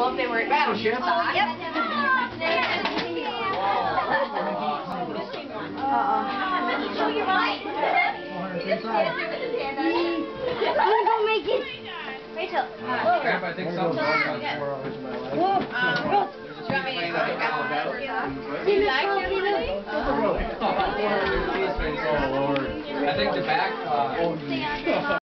cool if they were Battleship. Yep. Show your mind. I'm gonna go make it. Rachel. Grandpa, I think something's going on. I think the back.